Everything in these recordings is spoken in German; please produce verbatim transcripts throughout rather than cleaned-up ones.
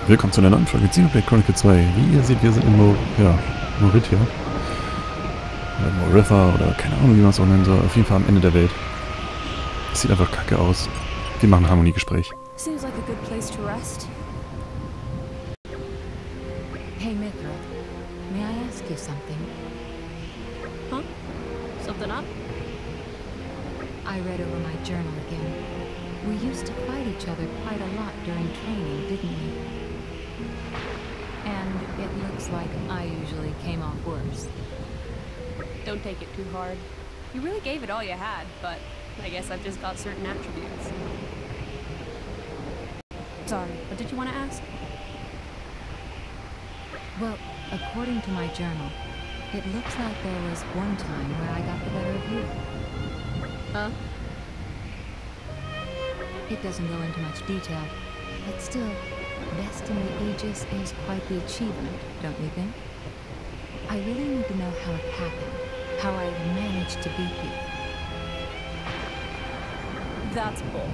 Willkommen zu einer neuen Folge Xenoblade Chronicle zwei. Wie ihr seht, wir sind in Mo ja, Moritia. Oder Moritha oder keine Ahnung, wie man es auch nennen soll. Auf jeden Fall am Ende der Welt. Es sieht einfach kacke aus. Wir machen ein Harmoniegespräch. Seems like a good place to rest. Hey Mithra, may I ask you something? Huh? Something up? I read over my journal again. We used to fight each other quite a lot during training, didn't we? And it looks like I usually came off worse. Don't take it too hard. You really gave it all you had, but I guess I've just got certain attributes. Sorry, what did you want to ask? Well, according to my journal, it looks like there was one time where I got the better of you. Huh? It doesn't go into much detail, but still, best in the Aegis is quite the achievement, don't you think? I really need to know how it happened, how I managed to beat you. That's bull.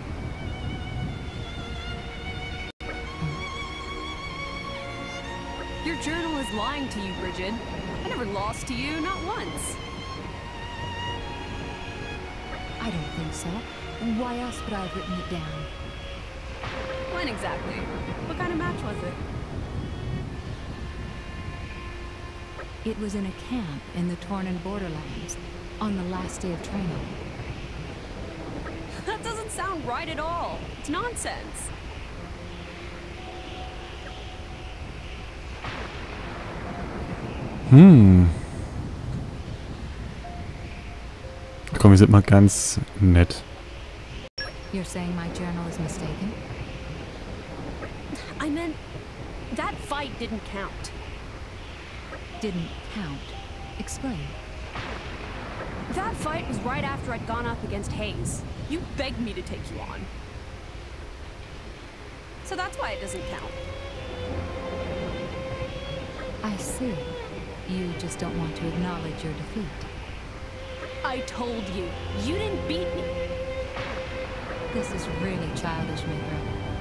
Your journal is lying to you, Bridget. I never lost to you, not once. I don't think so. Why else would I have written it down? When exactly? What kind of match was it? It was in a camp in the Tornan borderlands, on the last day of training. That doesn't sound right at all. It's nonsense. Hm. Komm, wir sind mal ganz nett. You're saying my journal is mistaken? I meant, that fight didn't count. Didn't count. Explain. That fight was right after I'd gone up against Hayes. You begged me to take you on. So that's why it doesn't count. I see. You just don't want to acknowledge your defeat. I told you, you didn't beat me. This is really childish, Mithra.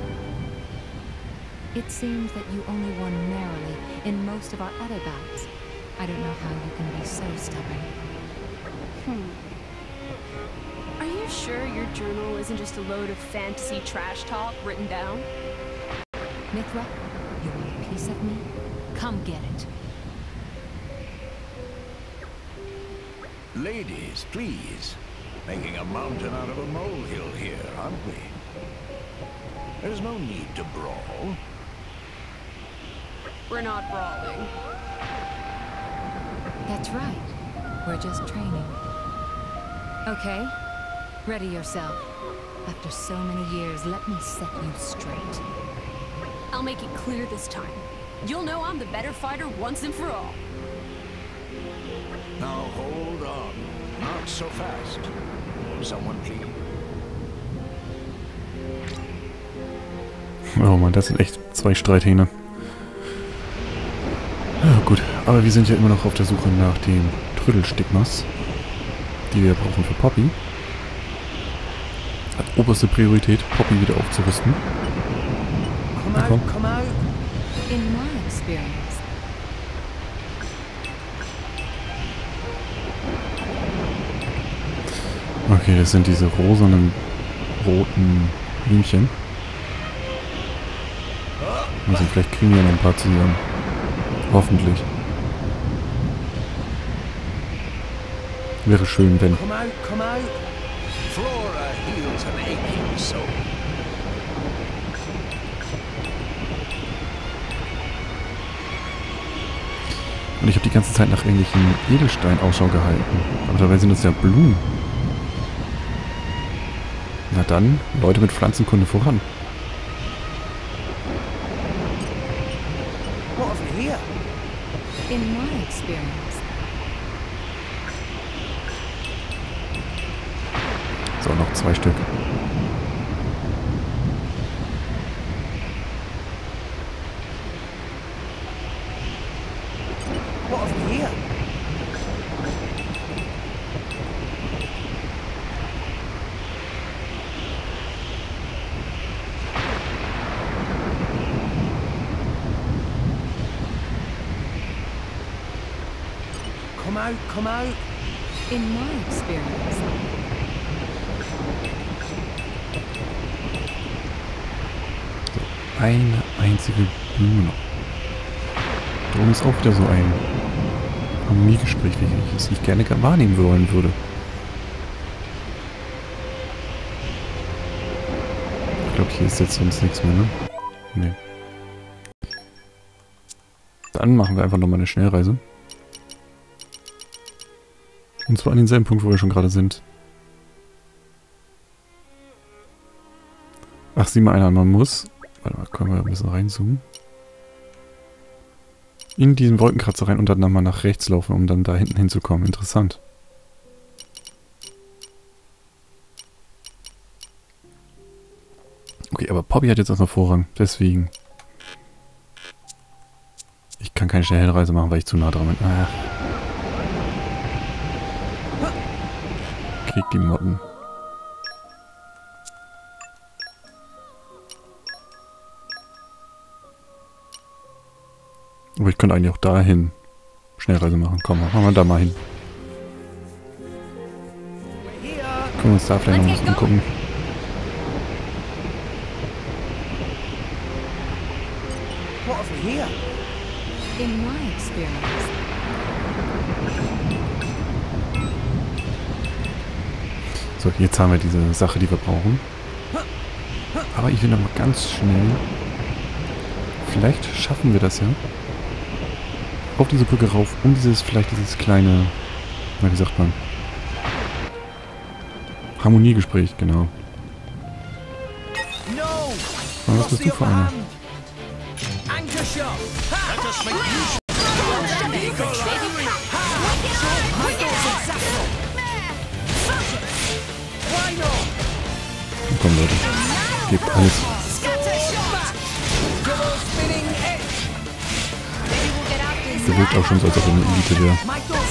It seems that you only won narrowly in most of our other bouts. I don't know how you can be so stubborn. Hmm. Are you sure your journal isn't just a load of fantasy trash talk written down? Mithra, you want a piece of me? Come get it. Ladies, please. Making a mountain out of a molehill here, aren't we? There's no need to brawl. We're not brawling. That's right. We're just training. Okay, ready yourself. After so many years, let me set you straight. I'll make it clear this time. You'll know I'm the better fighter once and for all. Now hold on. Not so fast. Someone please. Oh Mann, das sind echt zwei Streithähne. Ja gut, aber wir sind ja immer noch auf der Suche nach den Trödelstigmas, die wir brauchen für Poppy. Hat oberste Priorität, Poppy wieder aufzurüsten. Come out, come out. In my experience. Okay, das sind diese rosanen, roten Blümchen. Also vielleicht kriegen wir noch ein paar zusammen. Hoffentlich. Wäre schön, wenn. Come out, come out. Flora heals an aching soul. Und ich habe die ganze Zeit nach irgendwelchen Edelstein Ausschau gehalten. Aber dabei sind es ja Blumen. Na dann, Leute mit Pflanzenkunde voran. What have you here? In my experience. So, noch zwei Stück. What have you here? Come out, come out. In my experience, Eine einzige Blume noch. Darum ist auch wieder so ein Harmoniegespräch, wie ich es nicht gerne wahrnehmen wollen würde. Ich glaube, hier ist jetzt sonst nichts mehr, ne? Nee. Dann machen wir einfach nochmal eine Schnellreise. Und zwar an denselben Punkt, wo wir schon gerade sind. Ach, sieh mal einer, man muss... Warte mal, können wir ein bisschen reinzoomen. In diesen Wolkenkratzer rein und dann nochmal nach rechts laufen, um dann da hinten hinzukommen. Interessant. Okay, aber Poppy hat jetzt erstmal Vorrang. Deswegen. Ich kann keine Schnellreise machen, weil ich zu nah dran bin. Ach. Krieg die Motten. Aber ich könnte eigentlich auch dahin Schnellreise machen. Komm, machen wir da mal hin. Können wir uns da vielleicht noch ein bisschen umgucken. What have we here? in my experience, So, jetzt haben wir diese Sache, die wir brauchen. Aber ich will noch mal ganz schnell... Vielleicht schaffen wir das ja. Auf diese Brücke rauf, um dieses, vielleicht dieses kleine... Na, wie sagt man? Harmoniegespräch, genau. Und was bist du für einer? Komm Leute, gebt alles. Der wirkt auch schon so, als ob er eine Elite wäre.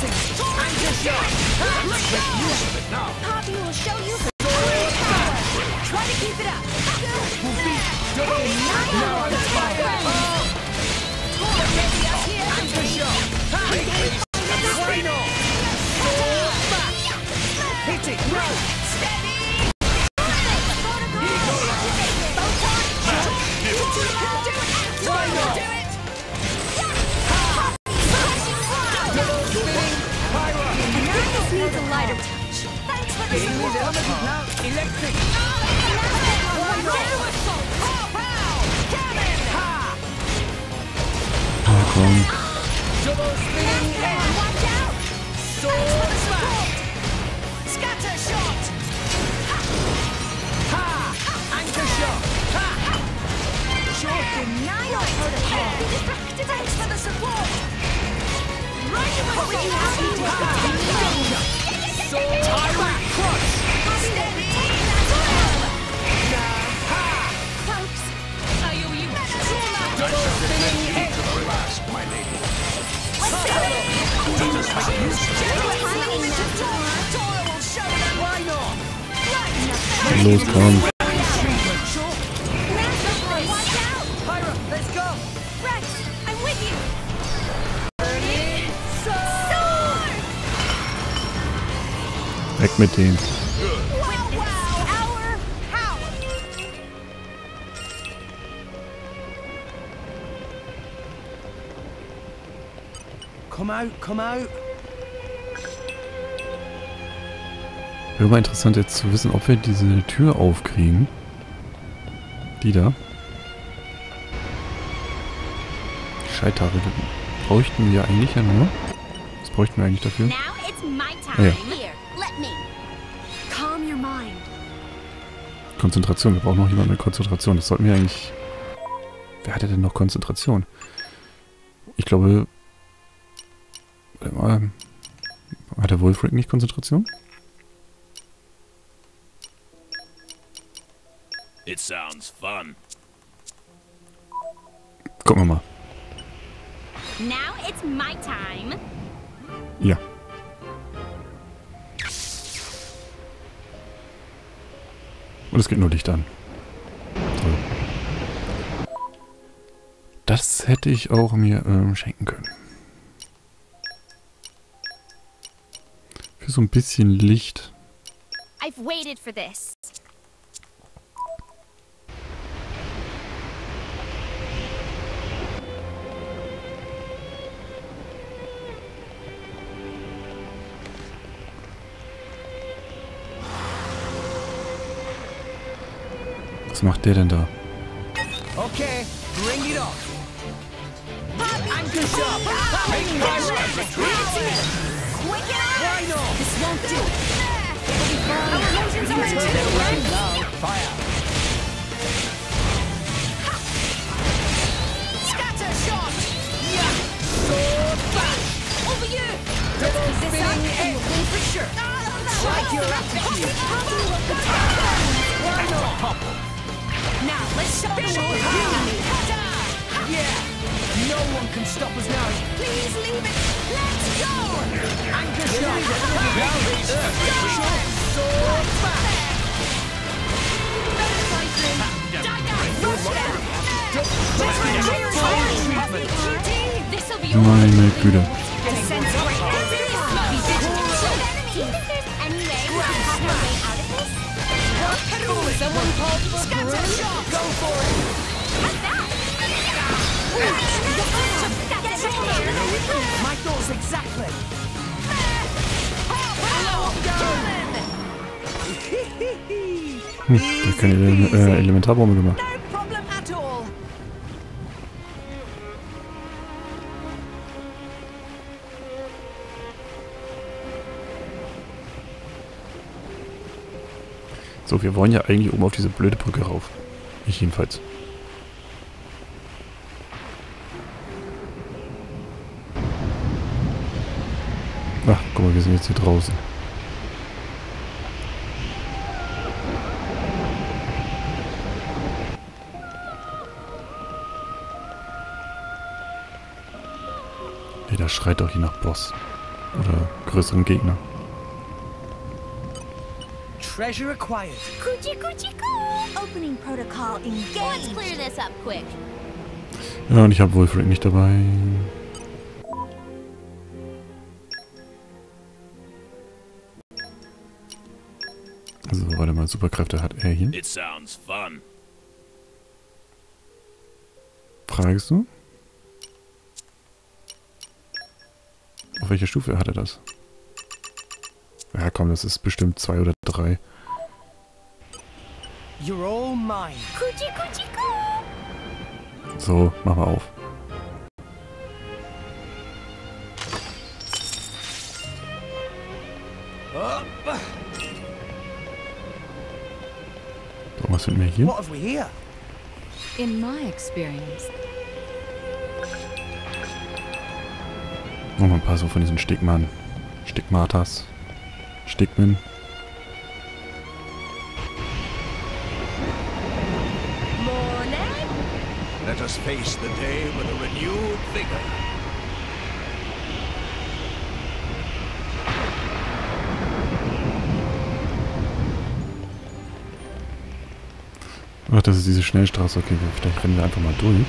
Ja, komm. Los, komm. Weg mit denen. Come out, come out. Wäre mal interessant jetzt zu wissen, ob wir diese Tür aufkriegen. Die da. Die Scheitare bräuchten wir eigentlich ja nur. Was bräuchten wir eigentlich dafür? Ah, ja. Konzentration. Wir brauchen noch jemanden mit Konzentration. Das sollten wir eigentlich... Wer hatte denn noch Konzentration? Ich glaube... Warte mal. Hat der Wolfric nicht Konzentration? It sounds fun. Gucken wir mal. Now it's my time. Ja. Und es geht nur Licht an. Toll. Das hätte ich auch mir ähm, schenken können. so ein bisschen Licht. I've waited for this. Was macht der denn da? Okay, bring it on. Anchor shot. Making my Why not? This won't do. It'll be fine. Our motions are Turn ready. it around now. Fire. Scatter shot. Yeah. Sword bash. Over you. Double Keep this up spinning and egg. we'll win for sure. Like your attitude. Why not? Now let's show them Bishop what we're power. doing. Yeah. No one can stop us now. Please leave it. Let's go. Anchor shot. Sword bash. Better slices. This'll be over. Meine Güte. Descent right now. Be vigilant. Do you think there's any way we can talk our way out of this? Someone called for scatter shot. Go for it. How's that? My thoughts exactly. Hm, der hat keine Ele äh, Elementarbombe gemacht. No problem at all. So, wir wollen ja eigentlich oben auf diese blöde Brücke rauf. Ich jedenfalls. Ach, guck mal, wir sind jetzt hier draußen. Ey, das schreit doch hier nach Boss. Oder größeren Gegner. Treasure acquired. Coochie coochie coo. Opening protocol engaged. Let's clear this up quick. Ja, und ich habe Wolfric nicht dabei. Also, warte mal, Superkräfte hat er hier. It sounds fun. Fragst du? Auf welcher Stufe hat er das? Ja komm, das ist bestimmt zwei oder drei. You're all mine. Coochie coochie coo. So, mach mal auf. So, was finden wir hier? What have we here? In my experience, Noch mal ein paar so von diesen Stigman. Stigmatas. Stigmen. Morning. Let us face the day with a renewed vigor. Ach, das ist diese Schnellstraße. Okay, vielleicht rennen wir einfach mal durch.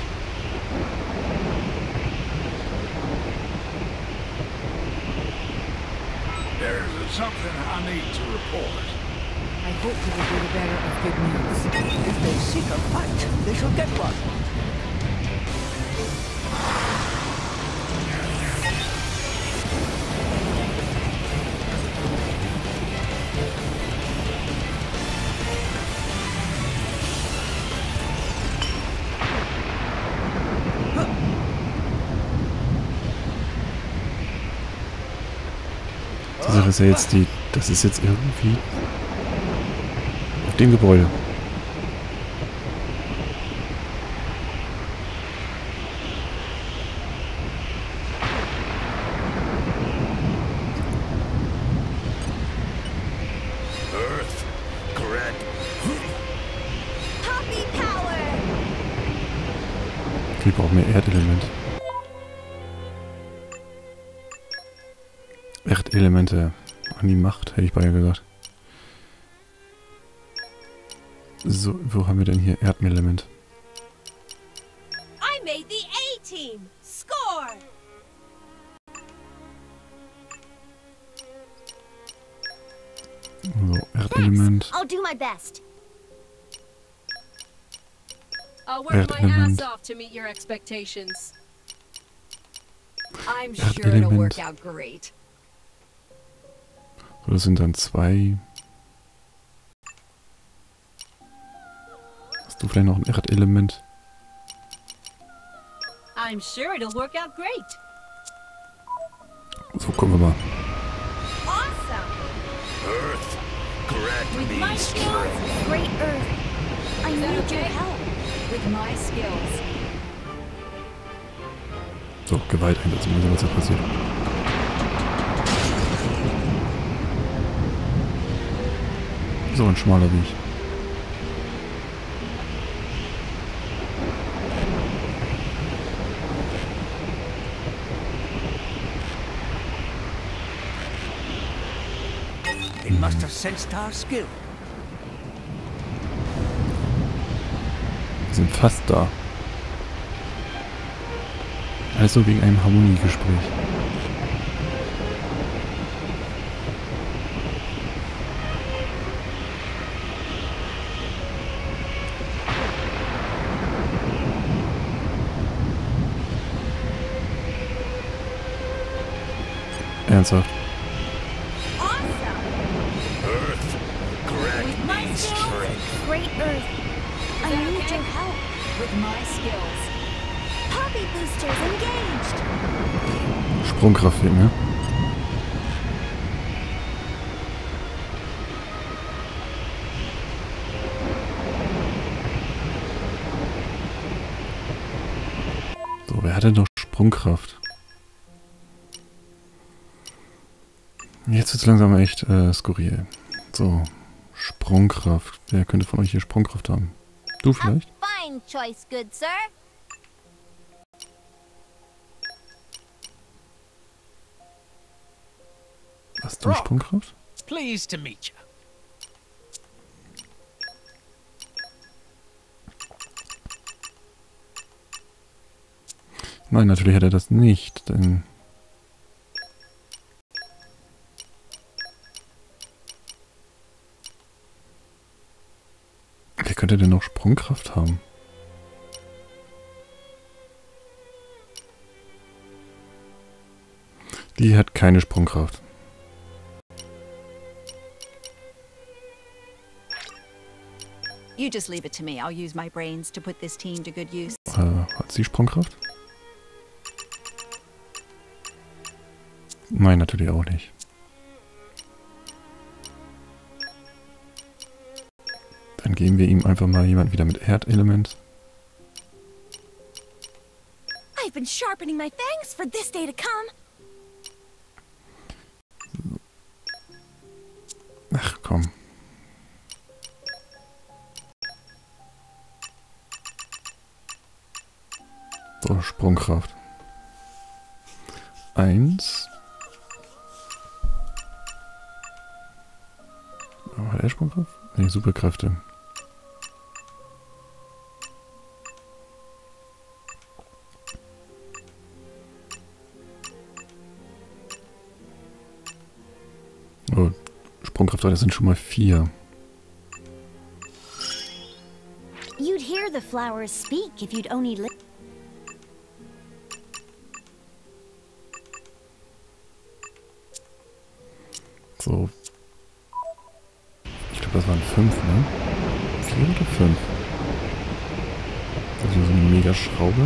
There's something I need to report. I hope you will be the bearer of good news. If they seek a fight, they shall get one. Die Sache ist ja jetzt die... Das ist jetzt irgendwie... Auf dem Gebäude. Earth, correct. Puppy power. Ich brauche mehr Erdelement. Erdelemente an die Macht, hätte ich beinahe gesagt. So, wo haben wir denn hier Erdelement? I made the A-team. Score. Erdelement. I'll do my best. I'll work my Erdelement. ass off to meet your expectations. I'm Erdelement. sure it'll work out great. So, das sind dann zwei. Hast du vielleicht noch ein Erdelement? I'm sure it'll work out great. So, gucken wir mal. Awesome! Earth, grant With me my strength. skills, Great Earth, I Is that need your okay? help. With my skills. So, Gewalt einsetzen, mal sehen, was da passiert. So ein schmaler Weg. It must have sensed our skill. Wir sind fast da. Alles so wegen einem Harmoniegespräch. Ernsthaft. Awesome! Earth, grant With my me skills, strength. Great Earth, I that need okay? your help. With my skills. Poppy boosters engaged. Sprungkraft fehlt mir. So, wer hat denn noch Sprungkraft? Jetzt wird es langsam echt äh, skurril. So, Sprungkraft. Wer könnte von euch hier Sprungkraft haben? Du vielleicht? Fine choice, good sir. Hast du Sprungkraft? Pleased to meet you. Nein, natürlich hat er das nicht, denn... Wer könnte denn noch Sprungkraft haben? Die hat keine Sprungkraft. You just leave it to me. I'll use my brains to put this team to good use. Äh, hat sie Sprungkraft? Nein, natürlich auch nicht. Dann geben wir ihm einfach mal jemand wieder mit Erdelement. I've been sharpening my fangs for this day to come. Ach komm. So, Sprungkraft. Eins. Oh, hat er Sprungkraft? Nee, Superkräfte. Oh, Sprungkraft, das sind schon mal vier. You'd hear the flowers speak if you'd only li- So. Ich glaube, das waren fünf, ne? Vier oder fünf? Das ist ja so eine Mega-Schraube.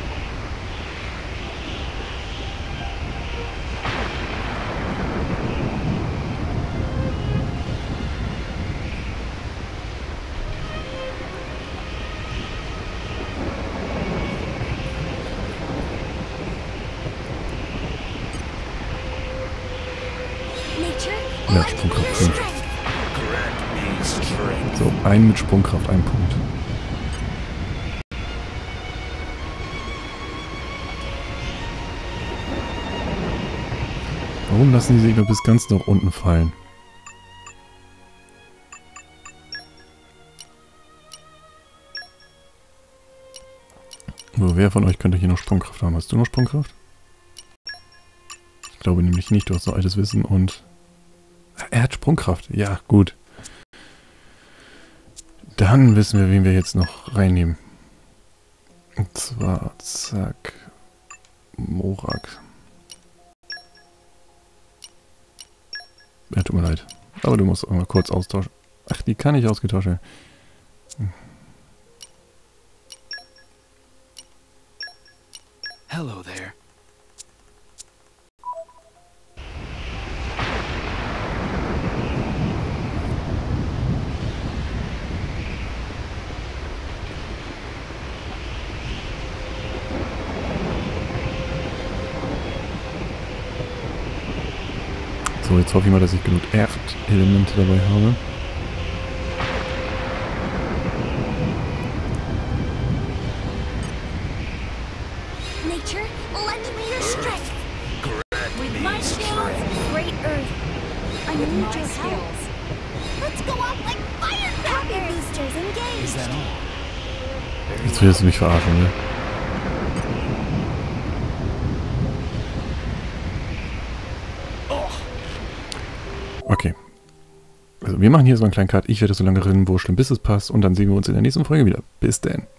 nature. Ja, all Sprungkraft your fünf. strength. Grant me strength. So, ein mit Sprungkraft, ein Punkt. Warum lassen die sich nur bis ganz nach unten fallen? So, wer von euch könnte hier noch Sprungkraft haben? Hast du noch Sprungkraft? Ich glaube nämlich nicht, du hast so altes Wissen und... Er hat Sprungkraft, ja gut. Dann wissen wir, wen wir jetzt noch reinnehmen. Und zwar, zack, Morak. Ja, tut mir leid. Aber du musst auch mal kurz austauschen. Ach, die kann ich ausgetauscht werden. Hm. Hello there. So, jetzt hoffe ich mal, dass ich genug Erd-Elemente dabei habe. Nature, lend me your strength. With my skills, great earth. I need your help. Let's go out like firecrackers. Boosters engaged. Is that all? Jetzt willst du mich verarschen, ne? Okay. Also wir machen hier so einen kleinen Cut. Ich werde so lange rinwurschteln, bis es passt. Und dann sehen wir uns in der nächsten Folge wieder. Bis denn.